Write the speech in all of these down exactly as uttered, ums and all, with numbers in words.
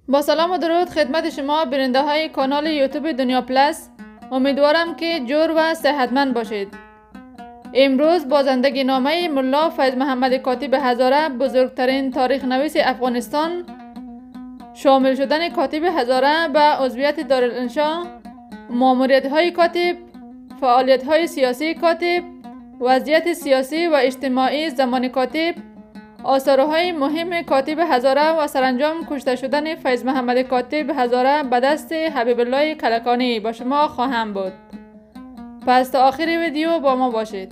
با سلام و درود خدمت شما بیننده های کانال یوتیوب دنیا پلاس. امیدوارم که جور و صحتمند باشید. امروز با زندگی نامه ملا فیض محمد کاتب هزاره، بزرگترین تاریخ نویس افغانستان، شامل شدن کاتب هزاره به عضویت دارالانشا، ماموریت های کاتب، فعالیت های سیاسی کاتب، وضعیت سیاسی و اجتماعی زمان کاتب، آثارهای مهم کاتب هزاره و سرانجام کشته شدن فیض محمد کاتب هزاره به دست حبیب الله کلکانی با شما خواهم بود. پس تا آخر ویدیو با ما باشید.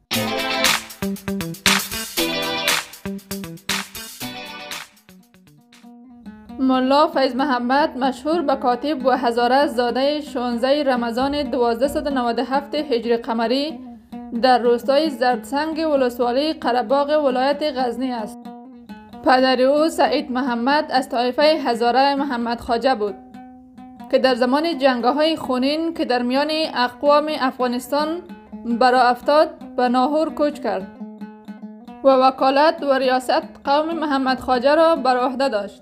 ملا فیض محمد، مشهور به کاتب و هزاره، زاده شانزده رمضان دوازده و نود و هفت هجری قمری در روستای زردسنگ ولسوالی قره‌باغ ولایت غزنی است. پدر او سعید محمد از طایفه هزاره محمد خواجه بود که در زمان جنگ‌های خونین که در میان اقوام افغانستان برآ افتاد به ناهور کوچ کرد و وکالت و ریاست قوم محمد خواجه را بر عهده داشت.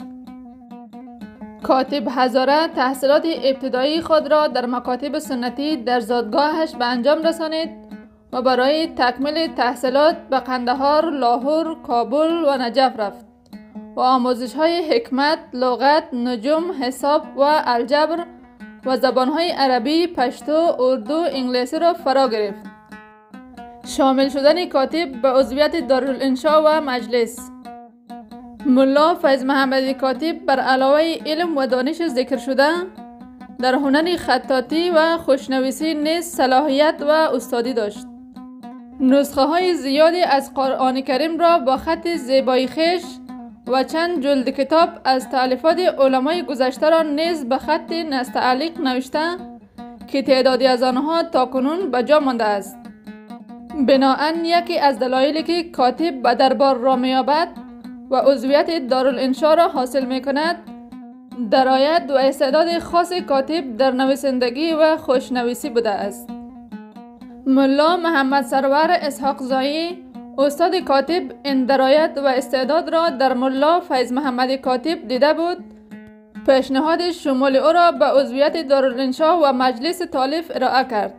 کاتب هزاره تحصیلات ابتدایی خود را در مکاتب سنتی در زادگاهش به انجام رسانید و برای تکمیل تحصیلات به قندهار، لاهور، کابل و نجف رفت و آموزش های حکمت، لغت، نجوم، حساب و الجبر و زبانهای عربی، پشتو، اردو، انگلیسی را فرا گرفت. شامل شدن کاتب به عضویت دارالانشا و مجلس. ملا فیض محمد کاتب بر علاوه علم و دانش ذکر شده، در هنر خطاطی و خوشنویسی نیز صلاحیت و استادی داشت. نسخه های زیادی از قرآن کریم را با خط زیبای خویش و چند جلد کتاب از تألیفات علمای گذشته را نیز به خط نستعلیق نوشته که تعدادی از آنها تاکنون به جا مانده است. بناهن یکی از دلایلی که کاتب به دربار را می‌یابد و عضویت دارالانشا را حاصل می‌کند، درایت و استعداد خاص کاتب در نویسندگی و خوشنویسی بوده است. ملا محمد سرور اسحاق زایی، استاد کاتب، این درایت و استعداد را در ملا فیض محمد کاتب دیده بود. پیشنهاد شمول او را به عضویت دارالانشا و مجلس تالیف ارائه کرد.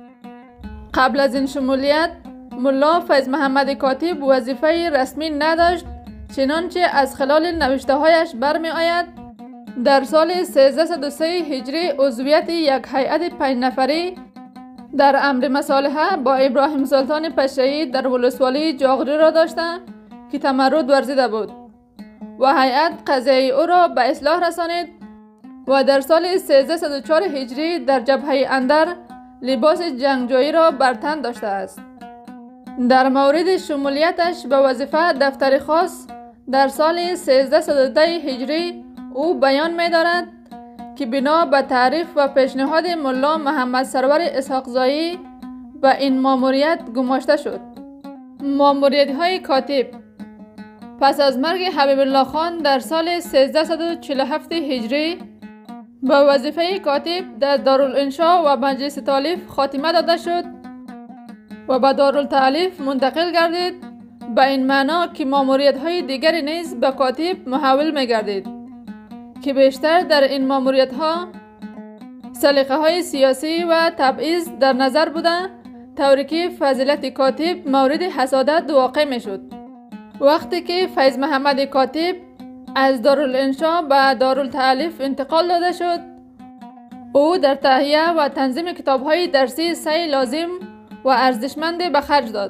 قبل از این شمولیت ملا فیض محمد کاتب وظیفه رسمی نداشت، چنانچه از خلال نوشته هایش برمی آید در سال سیزده و سه هجری عضویت یک هیئت پنج نفری در امر مصالحه با ابراهیم سلطان پشه‌ای در ولسوالی جاغری را داشته که تمرد ورزیده بود و هیئت قضیه او را به اصلاح رسانید و در سال سیزده و چهار هجری در جبهه اندر لباس جنگجویی را بر تن داشته است. در مورد شمولیتش به وظیفه دفتر خاص در سال سیزده و ده هجری او بیان می دارد که بنا به تعریف و پیشنهاد ملا محمد سرور اسحاق زایی به این ماموریت گماشته شد. ماموریت های کاتب. پس از مرگ حبیب الله خان در سال سیزده و چهل و هفت هجری به وظیفه کاتب در دارالانشا و مجلس تالیف خاتمه داده شد و به دارالتالیف منتقل گردید، به این معنا که ماموریت های دیگری نیز به کاتب محول می گردید که بیشتر در این ماموریت ها سلیقه های سیاسی و تبعیض در نظر بوده، طوری که فضیلت کاتب مورد حسادت واقع می شد. وقتی که فیض محمد کاتب از دارالانشا به دارالتالیف انتقال داده شد، او در تهیه و تنظیم کتاب های درسی سعی لازم و ارزشمند به خرج داد.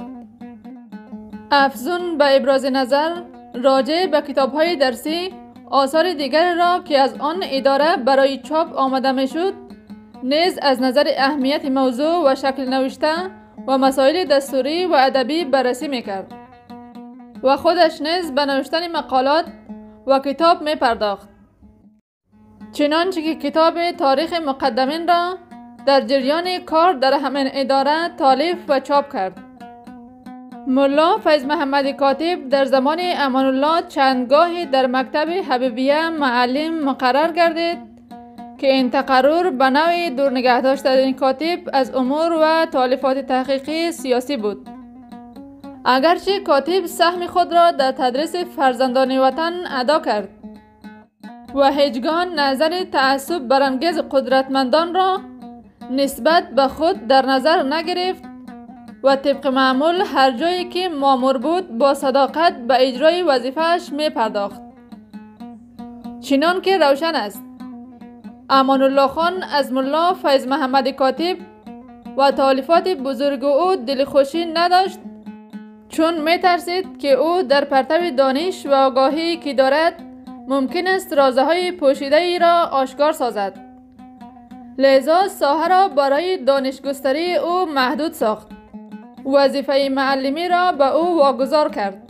افزون به ابراز نظر راجع به کتاب های درسی، آثار دیگر را که از آن اداره برای چاپ آمده می شد نیز از نظر اهمیت موضوع و شکل نوشته و مسائل دستوری و ادبی بررسی می کرد و خودش نیز به نوشتن مقالات و کتاب می پرداخت، چنانچه که کتاب تاریخ مقدمین را در جریان کار در همین اداره تالیف و چاپ کرد. ملا فیض محمد کاتب در زمان امان الله چندگاهی در مکتب حبیبیه معلم مقرر گردید که این تقرر به نوعی دور نگه داشتن کاتب از امور و تالیفات تحقیقی سیاسی بود. اگرچه کاتب سهم خود را در تدریس فرزندان وطن ادا کرد، و هیچگاه نظر تعصب برانگیز قدرتمندان را نسبت به خود در نظر نگرفت و طبق معمول هر جایی که مامور بود با صداقت به اجرای وظیفه‌اش می پرداخت. چنان که روشن است امان الله خان از ملا فیض محمد کاتب و تالیفات بزرگ او دلخوشی نداشت، چون می ترسید که او در پرتو دانش و آگاهی که دارد ممکن است رازهای پوشیده ای را آشکار سازد. لذا ساحه را برای دانشگستری او محدود ساخت. وظیفه معلمی را به او واگذار کرد.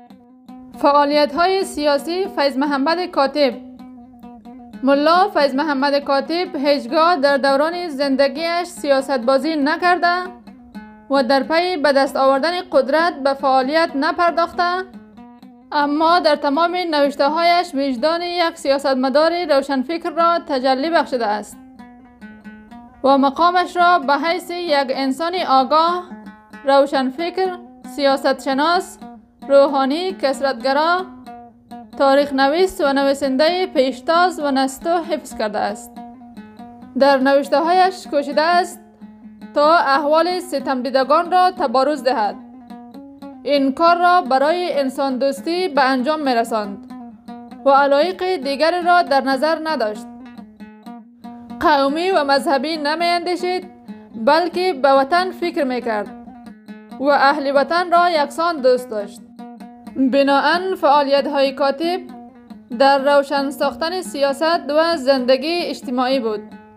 فعالیت های سیاسی فیض محمد کاتب. ملا فیض محمد کاتب هیچگاه در دوران زندگیش سیاست بازی نکرده و در پی به دست آوردن قدرت به فعالیت نپرداخته، اما در تمام نوشته هایش وجدان یک سیاستمدار روشنفکر را تجلی بخشیده است و مقامش را به حیث یک انسان آگاه، روشنفکر، سیاستشناس، روحانی، کثرتگرا، تاریخ نویس و نویسنده پیشتاز و نستو حفظ کرده است. در نوشته هایش کوشیده است تا احوال ستم دیدگان را تبارز دهد. این کار را برای انسان دوستی به انجام می رساند و علایق دیگر را در نظر نداشت. قومی و مذهبی نمی اندیشید، بلکه به وطن فکر می کرد و اهل وطن را یکسان دوست داشت. بناهن فعالیت های کاتب در روشن ساختن سیاست و زندگی اجتماعی بود.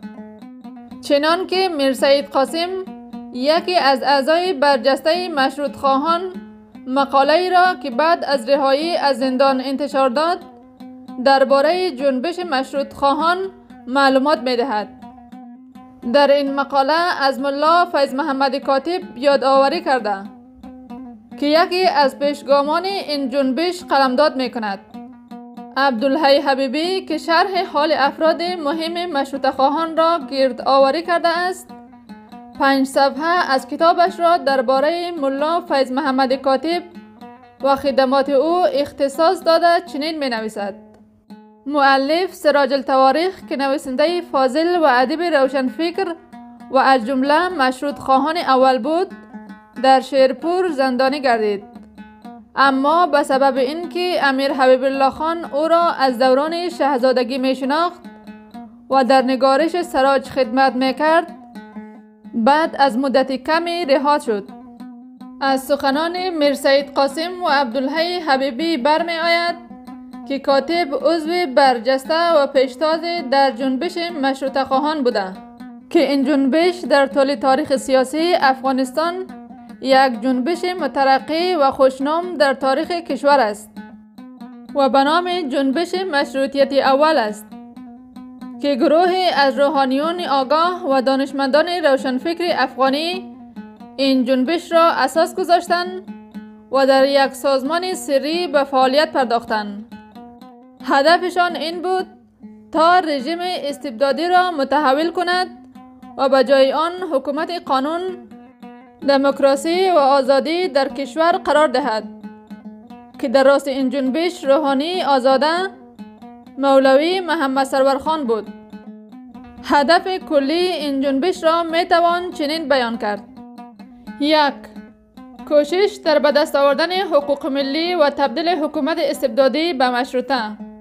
چنان که میر سید قاسم، یکی از اعضای برجسته مشروط خواهان، مقاله‌ای را که بعد از رهایی از زندان انتشار داد درباره جنبش مشروط خواهان معلومات می دهد. در این مقاله از ملا فیض محمد کاتب یادآوری کرده که یکی از پیشگامان این جنبش قلمداد می کند. عبدالحی حبیبی که شرح حال افراد مهم مشروطه خواهان را گرد آوری کرده است، پنج صفحه از کتابش را درباره ملا فیض محمد کاتب و خدمات او اختصاص داده چنین می نویسد: مؤلف سراج التواریخ که نویسنده فاضل و ادیب روشنفکر و از جمله مشروط خواهان اول بود، در شیرپور زندانی گردید، اما به سبب اینکه امیر حبیب الله خان او را از دوران شاهزادگی می شناخت و در نگارش سراج خدمت می کرد، بعد از مدت کمی رها شد. از سخنان میر سید قاسم و عبدالحی حبیبی برمی آید که کاتب عضو برجسته و پیشتاز در جنبش مشروطه خواهان بوده که این جنبش در طول تاریخ سیاسی افغانستان یک جنبش مترقی و خوشنام در تاریخ کشور است و به نام جنبش مشروطیت اول است که گروهی از روحانیون آگاه و دانشمندان روشنفکر افغانی این جنبش را اساس گذاشتند و در یک سازمان سری به فعالیت پرداختند. هدفشان این بود تا رژیم استبدادی را متحول کند و به جای آن حکومت قانون، دموکراسی و آزادی در کشور قرار دهد که در راست این جنبش روحانی آزاده مولوی محمد سرور خان بود. هدف کلی این جنبش را می توان چنین بیان کرد: یک، کوشش در به دست آوردن حقوق ملی و تبدیل حکومت استبدادی به مشروطه.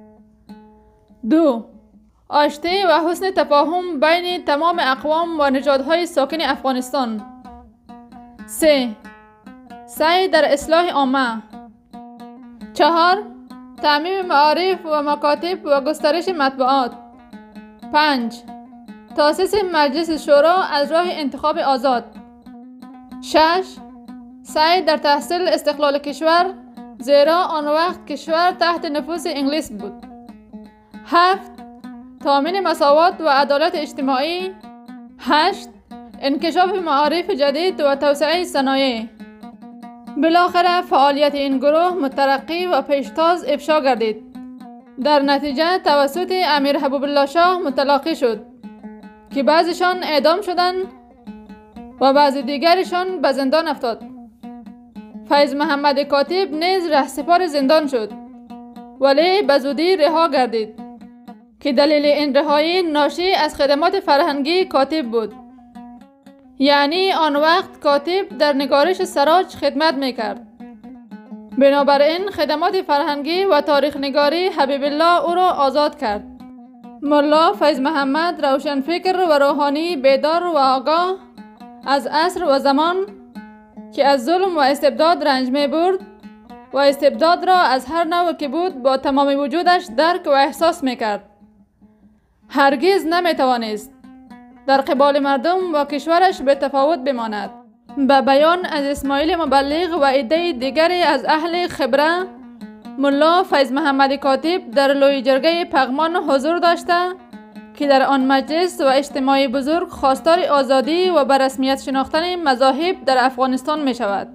دو، آشتی و حسن تفاهم بین تمام اقوام و نژادهای ساکن افغانستان. سه، سعی در اصلاح عامه. چهار، تعمیم معارف و مکاتب و گسترش مطبوعات. پنج، تأسیس مجلس شورا از راه انتخاب آزاد. شش، سعی در تحصیل استقلال کشور، زیرا آن وقت کشور تحت نفوذ انگلیس بود. هفت، تامین مساوات و عدالت اجتماعی. هشت، انکشاف معارف جدید و توسعه صنایع. بالاخره فعالیت این گروه مترقی و پیشتاز افشا گردید. در نتیجه توسط امیر حبیب الله شاه متلقی شد که بعضیشان اعدام شدند و بعضی دیگرشان به زندان افتاد. فیض محمد کاتب نیز رهسپار زندان شد، ولی به زودی رها گردید. که دلیل این رهایی ناشی از خدمات فرهنگی کاتب بود. یعنی آن وقت کاتب در نگارش سراج خدمت میکرد. بنابراین خدمات فرهنگی و تاریخ نگاری حبیب الله او را آزاد کرد. ملا فیض محمد روشنفکر و روحانی بیدار و آگاه از عصر و زمان که از ظلم و استبداد رنج می برد و استبداد را از هر نوع که بود با تمام وجودش درک و احساس می کرد. هرگز نمی توانست در قبال مردم و کشورش به تفاوت بماند. به بیان از اسماعیل مبلغ و عده دیگری از اهل خبره، ملا فیض محمد کاتب در لوی جرگه پغمان حضور داشته که در آن مجلس و اجتماع بزرگ خواستار آزادی و به رسمیت شناختن مذاهب در افغانستان می شود.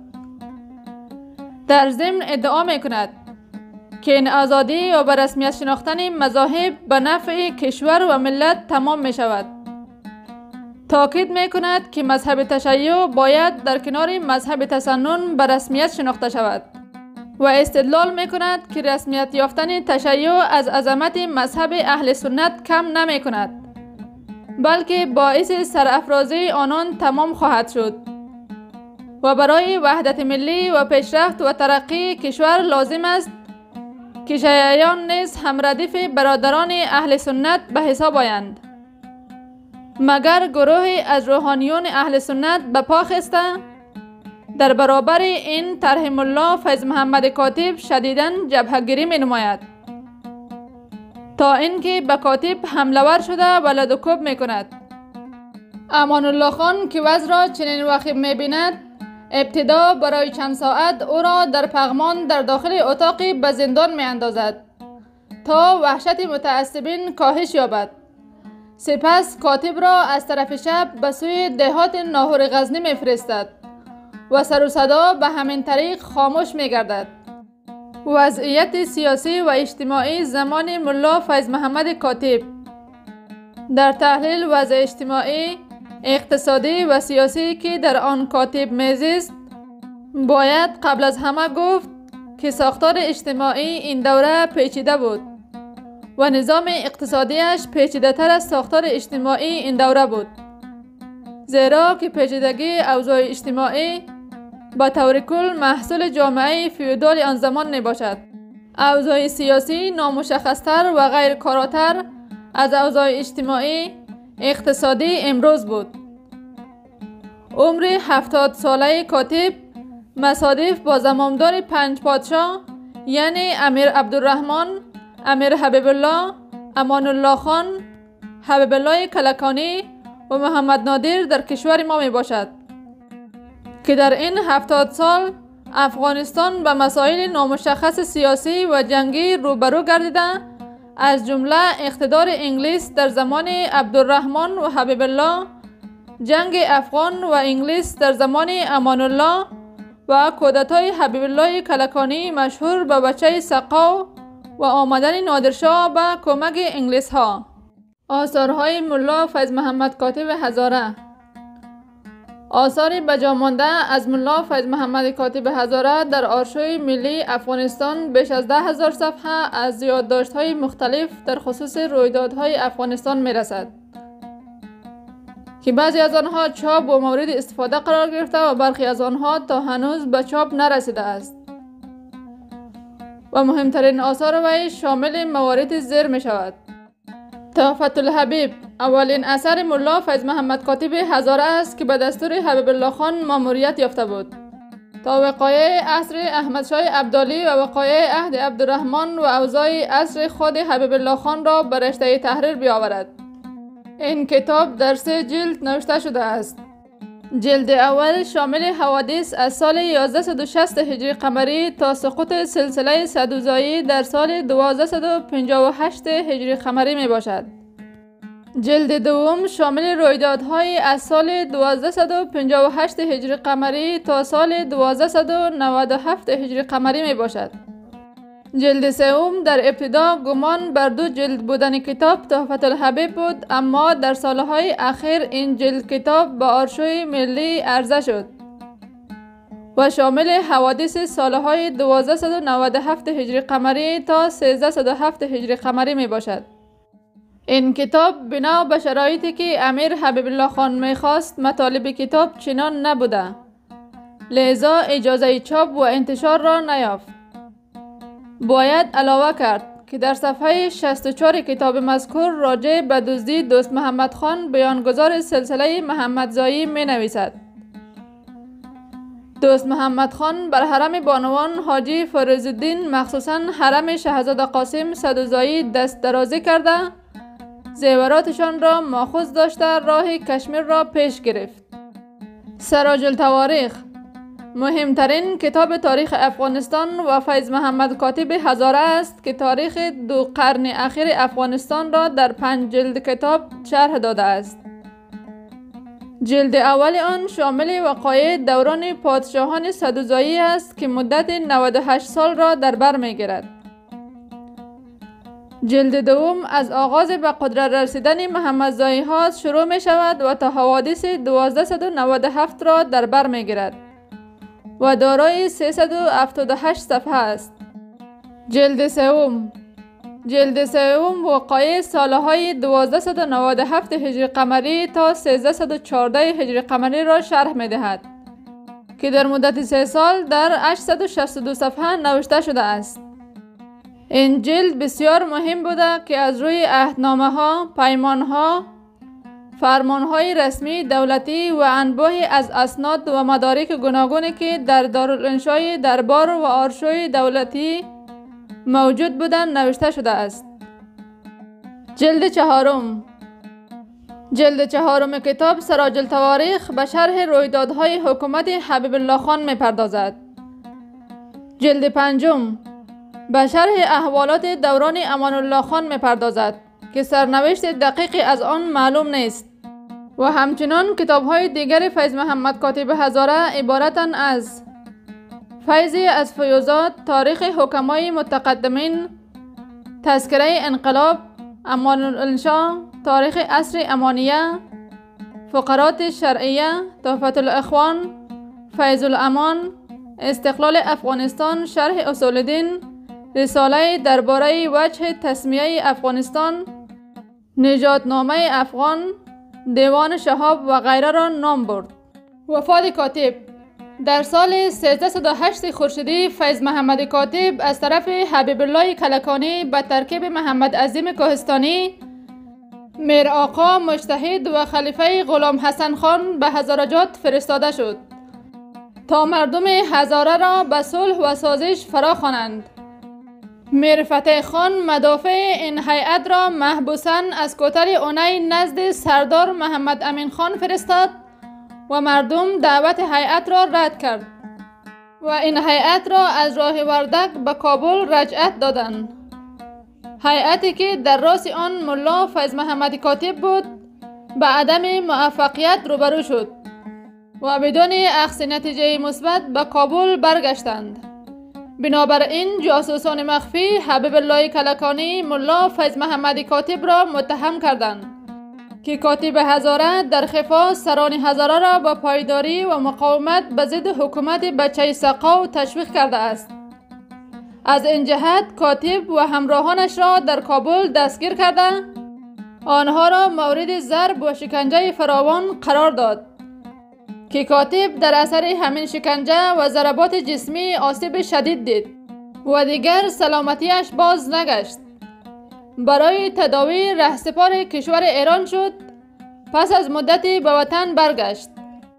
در ضمن ادعا می کند که این آزادی و به رسمیت شناختن مذاهب به نفع کشور و ملت تمام می شود. تاکید می کند که مذهب تشیع باید در کنار مذهب تسنن به رسمیت شناخته شود و استدلال می کند که رسمیت یافتن تشیع از عظمت مذهب اهل سنت کم نمی کند، بلکه باعث سرافرازی آنان تمام خواهد شد و برای وحدت ملی و پیشرفت و ترقی کشور لازم است که شیعیان نیز هم ردیف برادران اهل سنت به حساب آیند. مگر گروهی از روحانیون اهل سنت به پا خسته در برابر این طرح ملا فیض محمد کاتب شدیداً جبهه‌گیری می نماید تا اینکه به کاتب حمله ور شده و لدوکوب می کند. امان الله خان که وضع را چنین وخیم می بیند، ابتدا برای چند ساعت او را در پغمان در داخل اتاقی به زندان می اندازد تا وحشت متعصبین کاهش یابد. سپس کاتب را از طرف شب به سوی دهات ناهور غزنی می فرستد و سر و صدا به همین طریق خاموش می گردد. وضعیت سیاسی و اجتماعی زمان ملا فیض محمد کاتب. در تحلیل وضع اجتماعی، اقتصادی و سیاسی که در آن کاتب میزیست، باید قبل از همه گفت که ساختار اجتماعی این دوره پیچیده بود و نظام اقتصادیش پیچیده تر از ساختار اجتماعی این دوره بود، زیرا که پیچیدگی اوضاع اجتماعی با طور کل محصول جامعه فیودال آن زمان می باشد. اوضاع سیاسی نامشخصتر و غیر کاراتر از اوضاع اجتماعی اقتصادی امروز بود. عمر هفتاد ساله کاتب مصادف با زمامدار پنج پادشاه یعنی امیر عبدالرحمن، امیر حبیب الله، امان الله خان، حبیب الله کلکانی و محمد نادر در کشور ما می باشد که در این هفتاد سال افغانستان به مسائل نامشخص سیاسی و جنگی روبرو گردیده، از جمله اقتدار انگلیس در زمان عبدالرحمن و حبیب الله، جنگ افغان و انگلیس در زمان امان الله و کودتای حبیب الله کلکانی مشهور به بچه سقاو و آمدن نادرشاه به کمک انگلیس ها. آثارهای ملا فیض محمد کاتب هزاره. آثار بجامانده از ملا فیض محمد کاتب هزاره در آرشیو ملی افغانستان بیش از ده هزار صفحه از یادداشت‌های مختلف در خصوص رویدادهای افغانستان می‌رسد که بعضی از آنها چاپ و مورد استفاده قرار گرفته و برخی از آنها تا هنوز به چاپ نرسیده است و مهمترین آثار وی شامل موارد زیر می شود. تحفة الحبیب اولین اثر ملا فیض محمد کاتب هزاره است که به دستور حبیب الله خان ماموریت یافته بود تا وقایع عصر احمدشاه ابدالی و وقایع عهد عبدالرحمن و اوضاع عصر خود حبیب الله خان را به رشته تحریر بیاورد. این کتاب در سه جلد نوشته شده است. جلد اول شامل حوادث از سال یازده شصت هجری قمری تا سقوط سلسله سدوزایی در سال دوازده پنجاه و هشت هجری قمری می باشد. جلد دوم شامل رویدادهای از سال دوازده پنجاه و هشت هجری قمری تا سال دوازده نود و هفت هجری قمری می باشد. جلد سوم در ابتدا گمان بر دو جلد بودن کتاب تحفة الحبیب بود، اما در سالهای اخیر این جلد کتاب به آرشیو ملی عرضه شد و شامل حوادث سالهای دوازده نود و هفت هجری قمری تا سیزده صد و هفت هجری قمری می باشد. این کتاب بنا به شرایطی که امیر حبیب الله خان میخواست مطالب کتاب چنان نبوده، لذا اجازه چاپ و انتشار را نیافت. باید علاوه کرد که در صفحه شصت و چهار کتاب مذکور راجع به دزدی دوست محمد خان بیانگذار سلسله محمدزایی می نویسد. دوست محمد خان بر حرم بانوان حاجی فیروزالدین مخصوصاً حرم شهزاده قاسم سدوزایی دست درازی کرده، زیوراتشان را ماخوذ داشته راه کشمیر را پیش گرفت. سراج التواریخ مهمترین کتاب تاریخ افغانستان و فیض محمد کاتب هزاره است که تاریخ دو قرن اخیر افغانستان را در پنج جلد کتاب شرح داده است. جلد اول آن شامل وقایع دوران پادشاهان سدوزایی است که مدت نود و هشت سال را در بر می‌گیرد. جلد دوم از آغاز به قدرت رسیدن محمدزایی ها شروع می شود و تا حوادث دوازده و نود و هفت را در بر می گیرد و دارای سیصد و هفتاد و هشت صفحه است. جلد سوم جلد سوم وقایع سالهای دوازده و نود و هفت هجری قمری تا سیزده و چهارده هجری قمری را شرح می دهد که در مدت سه سال در هشتصد و شصت و دو صفحه نوشته شده است. این جلد بسیار مهم بوده که از روی عهدنامه ها، پیمان ها، فرمان های رسمی دولتی و انبوهی از اسناد و مدارک گوناگونی که در دارالانشای دربار و آرشوی دولتی موجود بودند نوشته شده است. جلد چهارم جلد چهارم کتاب سراج التواریخ به شرح رویدادهای حکومت حبیب الله خان می پردازد. جلد پنجم به شرح احوالات دوران امان الله خان می پردازد که سرنوشت دقیقی از آن معلوم نیست و همچنان کتاب های دیگر فیض محمد کاتب هزاره عبارتند از فیضی از فیوزات، تاریخ حکمای متقدمین، تذکره انقلاب، امان الانشا، تاریخ عصر امانیه، فقرات شرعیه، تحفة الاخوان، فیض الامان، استقلال افغانستان، شرح اصول دین، رساله درباره وجه تسمیه افغانستان، نجاتنامه افغان، دیوان شهاب و غیره را نام برد. وفات کاتب در سال سیزده و هشت خورشیدی فیض محمد کاتب از طرف حبیب الله کلکانی به ترکیب محمد عظیم کوهستانی، میر آقا مجتهد و خلیفه غلام حسن خان به هزارجات فرستاده شد تا مردم هزاره را به صلح و سازش فراخوانند. میر فتح خان مدافع این هیئت را محبوساً از کوتل اونی نزد سردار محمد امین خان فرستاد و مردم دعوت هیئت را رد کرد و این هیئت را از راه وردک به کابل رجعت دادند. هیئتی که در راس آن ملا فیض محمد کاتب بود به عدم موفقیت روبرو شد و بدون اخذ نتیجه مثبت به کابل برگشتند. بنابراین جاسوسان مخفی حبیب الله کلکانی ملا فیض محمد کاتب را متهم کردند که کاتب هزاره در خفا سران هزاره را با پایداری و مقاومت به ضد حکومت بچه سقا تشویق کرده است. از این جهت کاتب و همراهانش را در کابل دستگیر کرده آنها را مورد ضرب و شکنجه فراوان قرار داد که کاتب در اثر همین شکنجه و ضربات جسمی آسیب شدید دید و دیگر سلامتیش باز نگشت. برای تداوی رهسپار کشور ایران شد. پس از مدتی به وطن برگشت،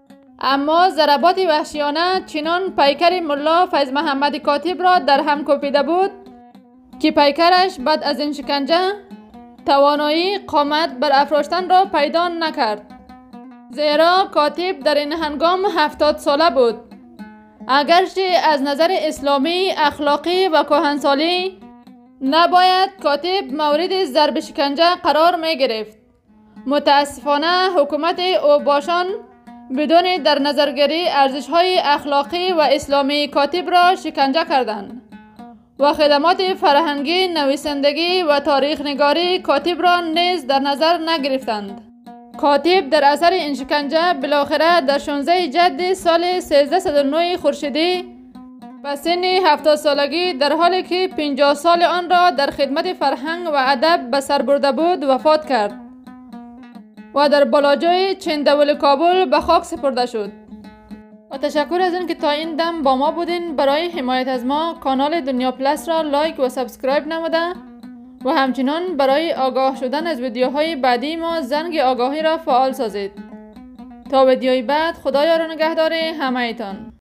اما ضربات وحشیانه چنان پیکر ملا فیض محمد کاتب را در هم کوبیده بود که پیکرش بعد از این شکنجه توانایی قامت بر افراشتن را پیدا نکرد، زیرا کاتب در این هنگام هفتاد ساله بود. اگرچه از نظر اسلامی، اخلاقی و کهنسالی نباید کاتب مورد ضرب شکنجه قرار می گرفت، متاسفانه حکومت اوباشان بدون در نظرگیری ارزش‌های اخلاقی و اسلامی کاتب را شکنجه کردند و خدمات فرهنگی، نویسندگی و تاریخ نگاری کاتب را نیز در نظر نگرفتند. کاتب در اثر این شکنجه بالاخره در شانزده جد سال سیزده صد و نه خورشیدی و سن هفتاد سالگی در حالی که پنجاه سال آن را در خدمت فرهنگ و ادب به سر برده بود وفات کرد و در بالاجای چندول کابل به خاک سپرده شد. و تشکر از اینکه تا این دم با ما بودین. برای حمایت از ما کانال دنیا پلس را لایک و سابسکرایب نموده و همچنان برای آگاه شدن از ویدیوهای بعدی ما زنگ آگاهی را فعال سازید. تا ویدیوی بعد، خدایا را نگهدار همه ایتان.